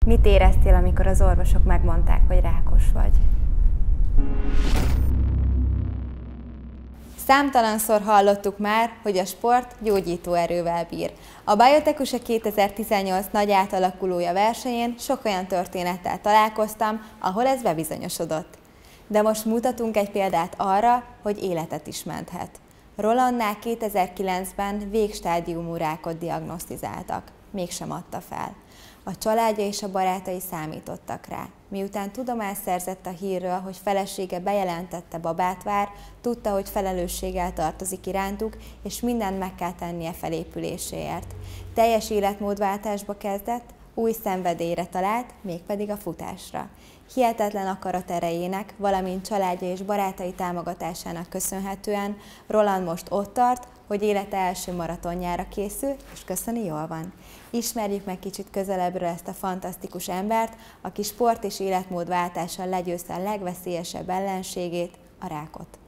Mit éreztél, amikor az orvosok megmondták, hogy rákos vagy? Számtalanszor hallottuk már, hogy a sport gyógyító erővel bír. A Biotekus a 2018 nagy átalakulója versenyén sok olyan történettel találkoztam, ahol ez bebizonyosodott. De most mutatunk egy példát arra, hogy életet is menthet. Rolandnál 2009-ben végstádiumú rákot diagnosztizáltak, mégsem adta fel. A családja és a barátai számítottak rá. Miután tudomást szerzett a hírről, hogy felesége bejelentette, babát vár, tudta, hogy felelősséggel tartozik irántuk, és mindent meg kell tennie felépüléséért. Teljes életmódváltásba kezdett, új szenvedélyre talált, mégpedig a futásra. Hihetetlen akarat erejének, valamint családja és barátai támogatásának köszönhetően Roland most ott tart, hogy élete első maratonjára készül, és köszöni, jól van. Ismerjük meg kicsit közelebbről ezt a fantasztikus embert, aki sport és életmódváltással legyőzte a legveszélyesebb ellenségét, a rákot.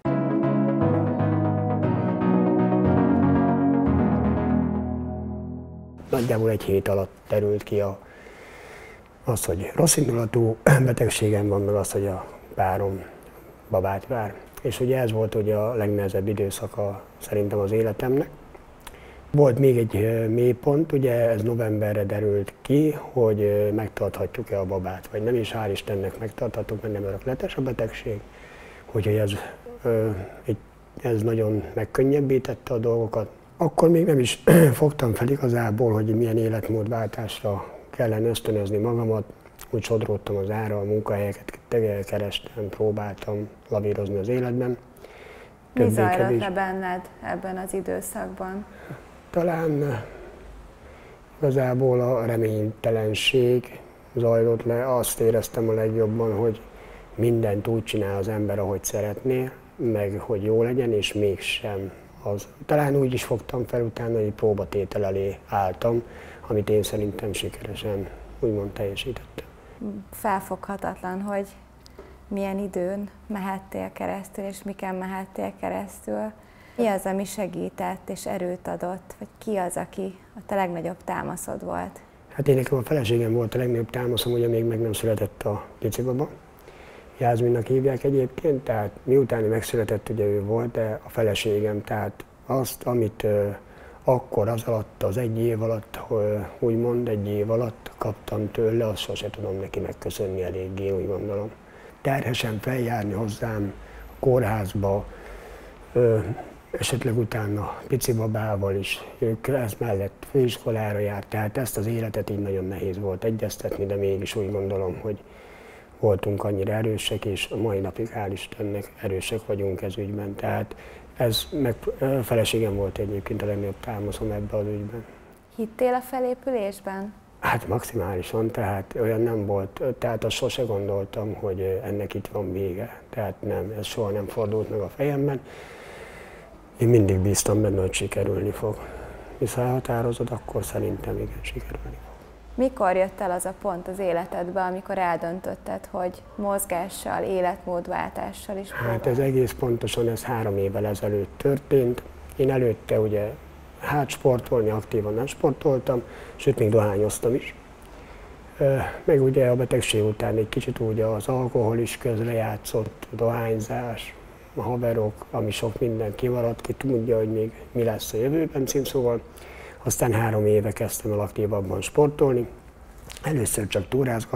Nagyjából egy hét alatt derült ki az, hogy rosszindulatú betegségem van, meg az, hogy a párom babát vár. És ugye ez volt ugye a legnehezebb időszaka szerintem az életemnek. Volt még egy mélypont, ugye ez novemberre derült ki, hogy megtarthatjuk-e a babát, vagy nem, és hál' Istennek megtarthattuk, mert nem örökletes a betegség. Úgyhogy ez nagyon megkönnyebbítette a dolgokat. Akkor még nem is fogtam fel igazából, hogy milyen életmódváltásra kellene ösztönözni magamat. Úgy sodródtam az ára, a munkahelyeket kerestem, próbáltam lavírozni az életben. Mi zajlott le benned ebben az időszakban? Talán igazából a reménytelenség zajlott le. Azt éreztem a legjobban, hogy mindent úgy csinál az ember, ahogy szeretné, meg hogy jó legyen, és mégsem az. Talán úgy is fogtam fel utána, hogy próbatétel elé álltam, amit én szerintem sikeresen úgymond teljesítettem. Felfoghatatlan, hogy milyen időn mehettél keresztül, és miken mehettél keresztül. Mi az, ami segített és erőt adott, vagy ki az, aki a te legnagyobb támaszod volt? Hát én nekem a feleségem volt a legnagyobb támaszom, ugye még meg nem született a pici baba. Jászminnak hívják egyébként, tehát miután megszületett, ugye ő volt, de a feleségem, tehát azt, amit akkor az alatt, az egy év alatt, úgymond egy év alatt kaptam tőle, azt sose tudom neki megköszönni eléggé, úgy gondolom. Terhesen feljárni hozzám a kórházba, esetleg utána pici babával is, ők ez mellett főiskolára járt, tehát ezt az életet így nagyon nehéz volt egyeztetni, de mégis úgy gondolom, hogy voltunk annyira erősek, és a mai napig hál' Istennek erősek vagyunk ez ügyben. Tehát ez meg feleségem volt egyébként a legnagyobb támaszom ebben az ügyben. Hittél a felépülésben? Hát maximálisan, tehát olyan nem volt, tehát azt sose gondoltam, hogy ennek itt van vége. Tehát nem, ez soha nem fordult meg a fejemben. Én mindig bíztam benne, hogy sikerülni fog. Hiszen elhatározod, akkor szerintem igen, sikerülni fog. Mikor jött el az a pont az életedbe, amikor eldöntötted, hogy mozgással, életmódváltással is próbálsz? Hát ez egész pontosan, ez 3 évvel ezelőtt történt. Én előtte ugye sportolni, aktívan nem sportoltam, sőt még dohányoztam is. Meg ugye a betegség után egy kicsit ugye az alkohol is közrejátszott, a dohányzás, a haverok, ami sok minden kimaradt, ki tudja, hogy még mi lesz a jövőben címszóval. Aztán 3 éve kezdtem el aktívabban sportolni. Először csak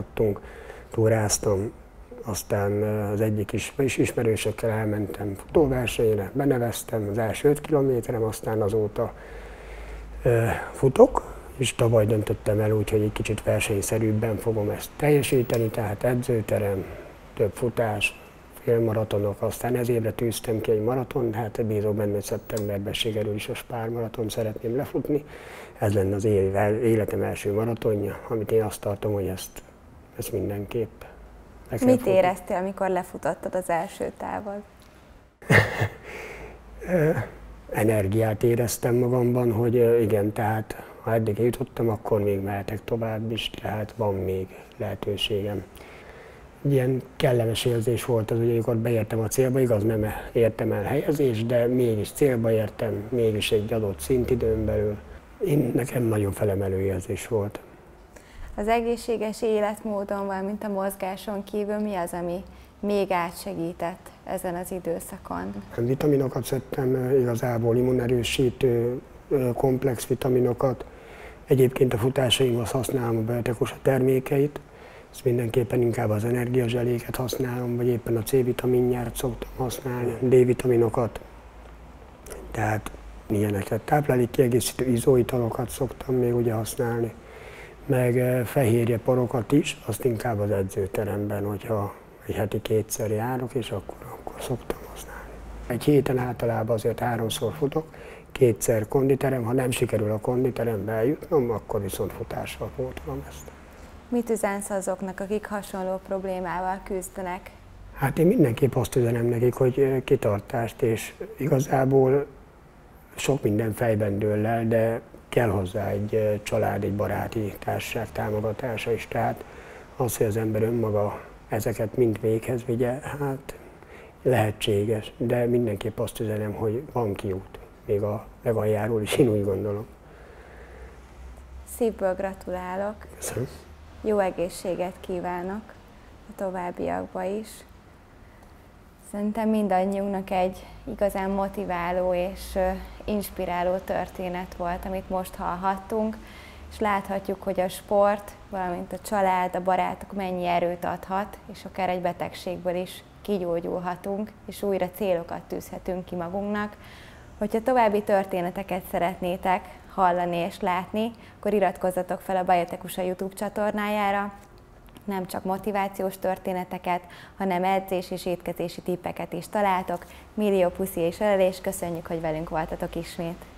túráztam, aztán az egyik ismerősökkel elmentem futóversenyre, beneveztem az első 5 kilométerem, aztán azóta futok, és tavaly döntöttem el úgy, hogy egy kicsit versenyszerűbben fogom ezt teljesíteni, tehát edzőterem, több futás, félmaratonok, aztán ez évre tűztem ki egy maraton, hát bízom benne, hogy szeptemberben sikerül is a Spár maraton szeretném lefutni. Ez lenne az életem első maratonja, amit én azt tartom, hogy ezt mindenképp meg kell Mit futni. éreztél, amikor lefutottad az első távot? Energiát éreztem magamban, hogy igen, tehát ha eddig jutottam, akkor még mehetek tovább is, tehát van még lehetőségem. Ilyen kellemes érzés volt az, hogy amikor beértem a célba, igaz nem értem el helyezést, de mégis célba értem, mégis egy adott szintidőn belül. Nekem nagyon felemelő érzés volt. Az egészséges életmódon, valamint a mozgáson kívül mi az, ami még átsegített ezen az időszakon? Vitaminokat szedtem, igazából immunerősítő, komplex vitaminokat. Egyébként a futásaimhoz használom a Biotecusa termékeit, ezt mindenképpen inkább az energiazseléket használom, vagy éppen a C-vitaminnyárt szoktam használni, D-vitaminokat, tehát ilyeneket. Táplálékkiegészítő izóitalokat szoktam még ugye használni, meg fehérjeporokat is, azt inkább az edzőteremben, hogyha egy heti 2-szer járok, és akkor szoktam használni. Egy héten általában azért 3-szor futok, 2-szer konditerem, ha nem sikerül a konditerembe eljutnom, akkor viszont futással pótolom ezt. Mit üzensz azoknak, akik hasonló problémával küzdenek? Hát én mindenképp azt üzenem nekik, hogy kitartást, és igazából sok minden fejben dől el, de kell hozzá egy család, egy baráti társaság támogatása is. Tehát az, hogy az ember önmaga ezeket mind véghez vigye, hát lehetséges, de mindenképp azt üzenem, hogy van kiút, még a legaljáról is, én úgy gondolom. Szívből gratulálok. Köszönöm. Jó egészséget kívánok a továbbiakban is. Szerintem mindannyiunknak egy igazán motiváló és inspiráló történet volt, amit most hallhattunk, és láthatjuk, hogy a sport, valamint a család, a barátok mennyi erőt adhat, és akár egy betegségből is kigyógyulhatunk, és újra célokat tűzhetünk ki magunknak. Hogyha további történeteket szeretnétek hallani és látni, akkor iratkozzatok fel a Biotecusa YouTube csatornájára. Nem csak motivációs történeteket, hanem edzés és étkezési tippeket is találtok. Millió puszi és ölelés, köszönjük, hogy velünk voltatok ismét!